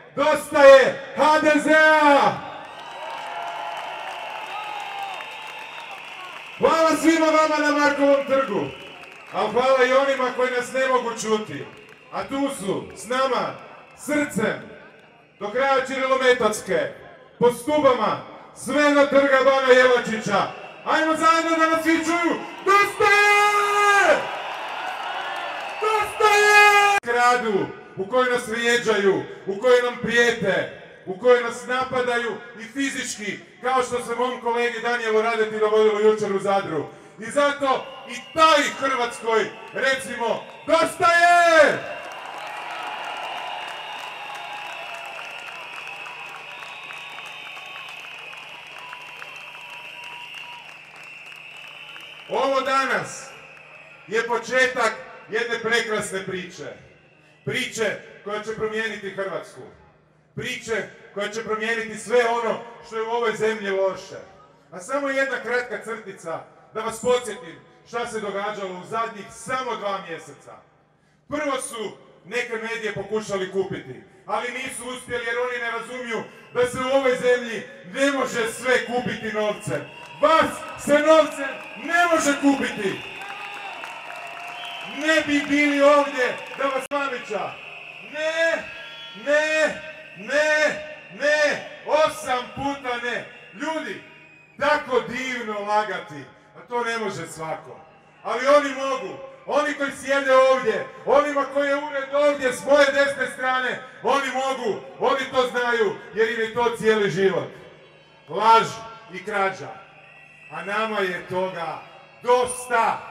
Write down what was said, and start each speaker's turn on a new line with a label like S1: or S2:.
S1: Dosta je HDZ-a! Hvala svima vama na Markovom trgu, ali hvala i onima koji nas ne mogu čuti. A tu su, s nama, srcem, do kraja Ćirilometodske, po stubama, sve do trga Bana Jelačića. Ajmo zajedno da nas svi čuju. Dosta je! Dosta je! Kradu, u kojoj nas vrijeđaju, u kojoj nam prijete, u kojoj nas napadaju i fizički, kao što se mom kolegi Danijelu Radeti dogodilo jučer u Zadru. I zato i taj Hrvatskoj recimo, dosta je! Ovo danas je početak jedne prekrasne priče. Priče koja će promijeniti Hrvatsku. Priče koja će promijeniti sve ono što je u ovoj zemlji loše. A samo jedna kratka crtica da vas podsjetim šta se događalo u zadnjih samo 2 mjeseca. Prvo su neke medije pokušali kupiti, ali nisu uspjeli jer oni ne razumiju da se u ovoj zemlji ne može sve kupiti novcem. Vas se novcem ne može kupiti. Ne bi bili ovdje da vas pamića. Ne, ne, ne, ne, 8 puta ne. Ljudi, tako divno lagati, a to ne može svako. Ali oni mogu, oni koji sjede ovdje, onima koji je ured ovdje s moje desne strane, oni mogu, oni to znaju jer im je to cijeli život. Laž i krađa. A nama je toga dosta.